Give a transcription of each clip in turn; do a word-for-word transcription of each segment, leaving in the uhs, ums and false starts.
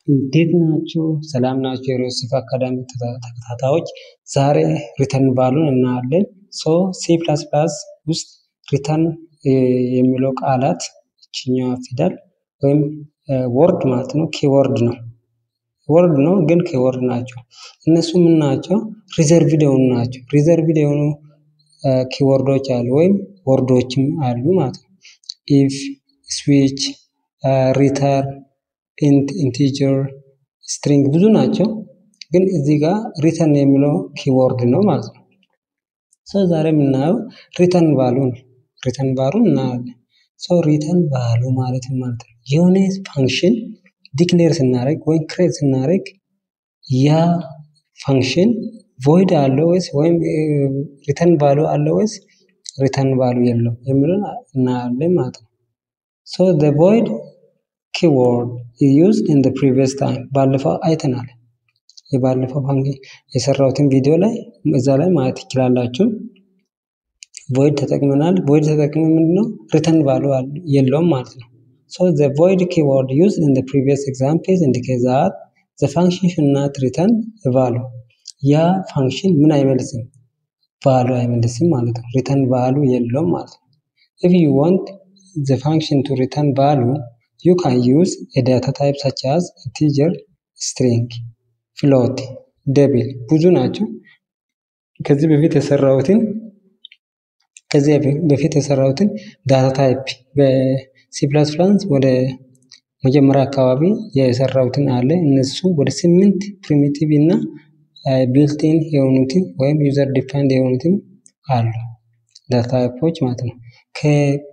እንዴት ናችሁ? ሰላም ናችሁ? የሮሲፍ አካዳሚ ተከታታዮች ዛሬ ሪተርን ቫሉን እናያለን። ሶ ሲ ፕላስ ፕላስ ውስጥ ሪተርን የሚለው ቃላት እችኛዋ ፊደል ወይም ወርድ ማለት ነው። ኪወርድ ነው ወርድ ነው ግን ኪወርድ ናቸው። እነሱ ምን ናቸው? ሪዘርቭድ የሆኑ ናቸው። ሪዘርቭድ የሆኑ ኪወርዶች አሉ ወይም ወርዶችም አሉ ማለት ነው። ኢፍ፣ ስዊች፣ ሪተርን፣ ኢንት፣ ኢንቲጀር፣ ስትሪንግ ብዙ ናቸው። ግን እዚህ ጋር ሪተርን የሚለው ኪወርድ ነው ማለት ነው። ሶ ዛሬ የምናየው ሪተርን ቫሉ ነው። ሪተርን ቫሉን እናያለን። ሶ ሪተርን ቫሉ ማለት ማለት ነው የሆነ ፋንክሽን ዲክሌር ስናደርግ ወይም ክሬት ስናደርግ ያ ፋንክሽን ቮይድ አለው ወይስ ወይም ሪተርን ቫሉ አለው ወይስ ሪተርን ቫሉ የለው የሚለውን እናያለን ማለት ነው። ሶ the void keyword is used in the previous time ባለፈው አይተናል። የባለፈው ፋንክሽን የሰራሁትን ቪዲዮ ላይ እዛ ላይ ማየት ትችላላችሁ። void ተጠቅመናል። void ተጠቅመን ምንድነው ሪተርን ቫሉ የለውም ማለት ነው። So the void keyword used in the previous examples indicates that the function should not return a value. ያ ፋንክሽን ምን አይመልስም? ቫሉ አይመልስም ማለት ነው። ሪተርን ቫሉ የለውም ማለት ነው። If you want the function to return value, you can use a data type such as integer, string, float, double ብዙ ናቸው። ከዚህ በፊት የሰራሁትን ከዚህ በፊት የሰራሁትን ዳታ ታይፕ በሲ ፕላስ ፕላስ ወደ መጀመሪያ አካባቢ የሰራሁትን አለ። እነሱ ወደ ስምንት ፕሪሚቲቭ እና ቢልት-ኢን የሆኑትን ወይም ዩዘር ዲፋይንድ የሆኑትን አሉ ዳታ ታይፖች ማለት ነው። ከ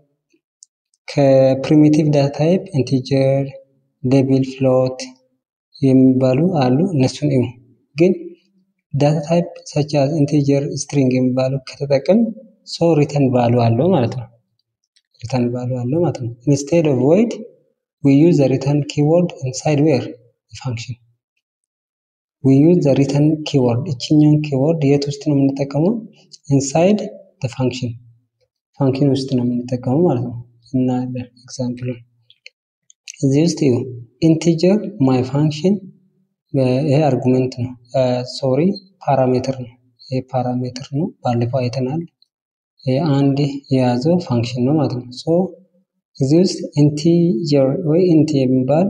ከፕሪሚቲቭ ዳታ ታይፕ ኢንቲጀር፣ ደብል፣ ፍሎት የሚባሉ አሉ። እነሱን እዩ። ግን ዳታ ታይፕ such as ኢንቲጀር፣ ስትሪንግ የሚባሉ ከተጠቀም ሶ ሪተርን ቫሉ አለው ማለት ነው። ሪተርን ቫሉ አለው ማለት ነው። instead of void we use the return keyword inside where the function we use the return keyword እቺኛውን ኪወርድ የት ውስጥ ነው የምንጠቀመው? inside the function ፋንክሽን ውስጥ ነው የምንጠቀመው ማለት ነው። እና ኤግዛምፕል እዚህ ውስጥ እዩ ኢንቲጀር my function ይሄ አርጉመንት ነው ሶሪ ፓራሜትር ነው። ይሄ ፓራሜትር ነው ባለፈው አይተናል። አንድ የያዘው ፋንክሽን ነው ማለት ነው። ሶ እዚህ ውስጥ ኢንቲጀር ወይ ኢንት የሚባል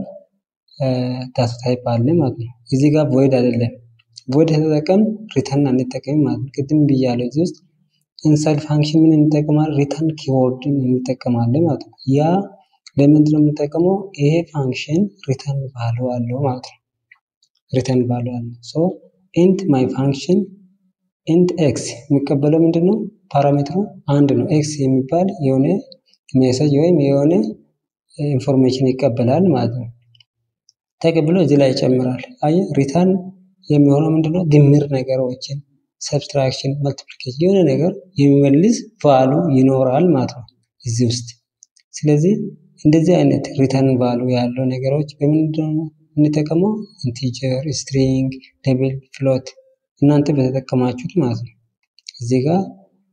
ዳታ ታይፕ አለ ማለት ነው። እዚህ ጋር ቮይድ አይደለም። ቮይድ ተጠቀም ሪተርን አንጠቀም ማለት ነው። ቅድም ብያለሁ። እዚህ ውስጥ ኢንሳይድ ፋንክሽን ምን እንጠቀማለን? ሪተርን ኪወርድን እንጠቀማለን ማለት ነው። ያ ለምንድን ነው የምንጠቀመው? ይሄ ፋንክሽን ሪተርን ቫሉ አለው ማለት ነው። ሪተርን ቫሉ አለው። ሶ ኢንት ማይ ፋንክሽን ኢንት ኤክስ የሚቀበለው ምንድነው? ፓራሜትሩ አንድ ነው። ኤክስ የሚባል የሆነ ሜሴጅ ወይም የሆነ ኢንፎርሜሽን ይቀበላል ማለት ነው። ተቀብሎ እዚህ ላይ ይጨምራል። አይ ሪተርን የሚሆነው ምንድነው? ድምር ነገሮችን ሰብስትራክሽን፣ መልቲፕሊኬሽን የሆነ ነገር የሚመልስ ቫሉ ይኖራል ማለት ነው እዚህ ውስጥ። ስለዚህ እንደዚህ አይነት ሪተርን ቫሉ ያለው ነገሮች በምንድነው የምንጠቀመው? ኢንቲጀር፣ ስትሪንግ፣ ደብል፣ ፍሎት እናንተ በተጠቀማችሁት ማለት ነው። እዚህ ጋር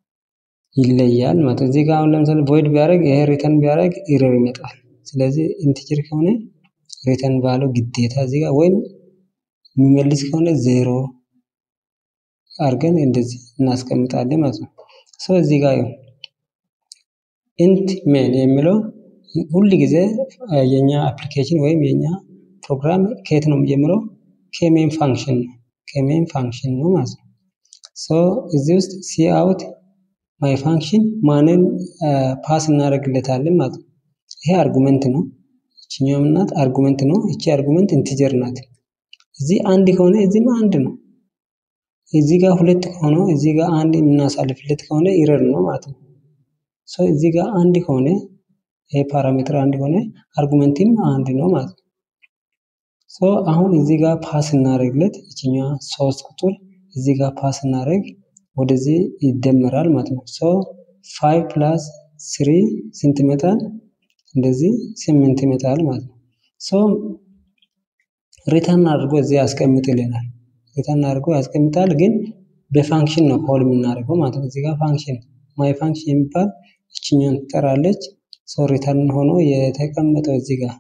ይለያል ማለት ነው። እዚህ ጋር አሁን ለምሳሌ ቮይድ ቢያደርግ ይሄ ሪተርን ቢያደርግ ኢረር ይመጣል። ስለዚህ ኢንቲጀር ከሆነ ሪተርን ቫሉ ግዴታ እዚህ ጋር ወይም የሚመልስ ከሆነ ዜሮ አድርገን እንደዚህ እናስቀምጣለን ማለት ነው። ሶ እዚህ ጋር ይኸው ኢንት ሜን የሚለው ሁሉ ጊዜ የኛ አፕሊኬሽን ወይም የኛ ፕሮግራም ከየት ነው የሚጀምረው? ከሜን ፋንክሽን ነው። ከሜን ፋንክሽን ነው ማለት ነው። ሶ እዚህ ውስጥ ሲ አውት ማይ ፋንክሽን ማንን ፓስ እናደርግለታለን ማለት ነው። ይሄ አርጉመንት ነው። እቺኛው ምናት አርጉመንት ነው። እቺ አርጉመንት ኢንቲጀር ናት። እዚህ አንድ ከሆነ እዚህም አንድ ነው። እዚህ ጋር ሁለት ከሆነ እዚህ ጋር አንድ የምናሳልፍለት ከሆነ ኢረር ነው ማለት ነው። ሶ እዚህ ጋር አንድ ከሆነ ይሄ ፓራሜትር አንድ ከሆነ አርጉመንትም አንድ ነው ማለት ነው። ሶ አሁን እዚህ ጋር ፓስ እናደርግለት እቺኛው ሶስት ቁጥር እዚህ ጋር ፓስ እናደርግ ወደዚህ ይደመራል ማለት ነው። ሶ ፋይቭ ፕላስ ስሪ ስንት ይመጣል? እንደዚህ ስምንት ይመጣል ማለት ነው። ሶ ሪተርን አድርጎ እዚህ ያስቀምጥልናል። ሪተርን አድርጎ ያስቀምጣል ግን በፋንክሽን ነው ኮል የምናደርገው ማለት ነው። እዚህ ጋር ፋንክሽን ማይ ፋንክሽን የሚባል እቺኛን ትጠራለች። ሶ ሪተርን ሆኖ የተቀመጠው እዚህ ጋር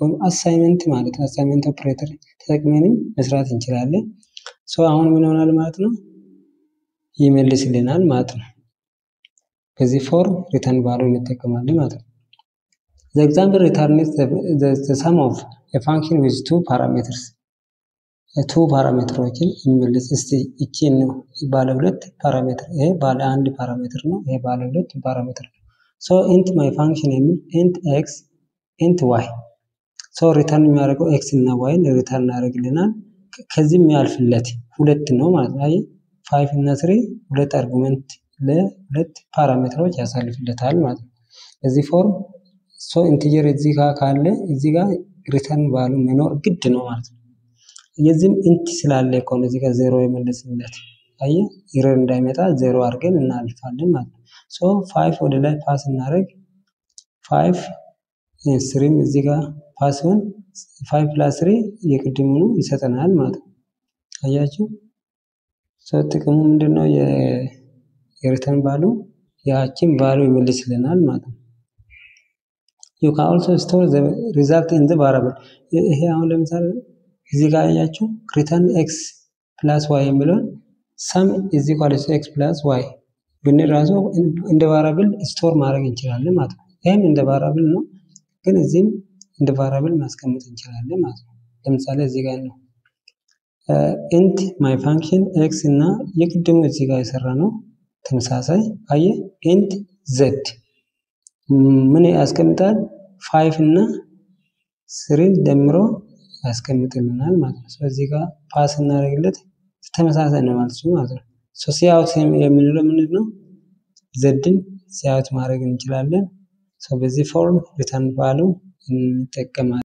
ወይም አሳይመንት ማለት ነው። አሳይመንት ኦፕሬተር ተጠቅመንም መስራት እንችላለን። ሶ አሁን ምን ይሆናል ማለት ነው? ይመልስልናል ማለት ነው። በዚህ ፎርም ሪተርን ቫልዩ እንጠቀማለን ማለት ነው። The example returns the, the, the sum of a function with two parameters. two ፓራሜትሮችን ይመልስ። እስቲ እቺን ነው ባለ ሁለት ፓራሜትር፣ ይሄ ባለ አንድ ፓራሜትር ነው፣ ይሄ ባለ ሁለት ፓራሜትር ነው። ሶ int my function የሚል int x int y ሶ ሪተርን የሚያደርገው x እና y ን ሪተርን ያደርግልናል። ከዚህም ያልፍለት ሁለት ነው ማለት ነው። አይ ፋይቭ እና ስሪ ሁለት አርጉመንት ለሁለት ፓራሜትሮች ያሳልፍለታል ማለት ነው። በዚህ ፎርም ሶ ኢንቲጀር እዚህ ጋር ካለ እዚህ ጋር ሪተርን ቫልዩ መኖር ግድ ነው ማለት ነው። የዚህም ኢንት ስላለ እኮ ነው እዚህ ጋር ዜሮ የመለስንለት። አይ ኢረር እንዳይመጣ ዜሮ አድርገን እናልፋለን ማለት ነው። ሶ ፋይቭ ወደ ላይ ፓስ እናደርግ ፋይቭ ስሪም እዚህ ጋር ፓስ ሆን ፋይቭ ፕላስ ስሪ የቅድሙኑ ይሰጠናል ማለት ነው። አያችሁ? ሶ ጥቅሙ ምንድነው? የሪተርን ቫልዩ ያቺን ቫልዩ ይመልስልናል ማለት ነው። you can also store the result in the variable ይሄ አሁን ለምሳሌ እዚህ ጋር ያያችሁ return x plus y የሚለውን sum is equal to x plus y ብንራሱ እንደ ቫሪያብል ስቶር ማድረግ እንችላለን ማለት ነው። ይሄም እንደ ቫሪያብል ነው፣ ግን እዚህም እንደ ቫሪያብል ማስቀመጥ እንችላለን ማለት ነው። ለምሳሌ እዚህ ጋር ነው int my function x እና የቅድሙ እዚህ ጋር የሰራ ነው ተመሳሳይ። አየ int z ምን ያስቀምጣል? ፋይቭ እና ስሪን ደምሮ ያስቀምጥልናል ማለት ነው። ስለዚህ ጋር ፓስ እናደርግለት ተመሳሳይ ነው ማለት ነው ማለት ነው። ሶ ሲያውት የምንለው ምንድነው? ዘድን ሲያውት ማድረግ እንችላለን። ሶ በዚህ ፎርም ሪተርን ቫልዩ እንጠቀማለን።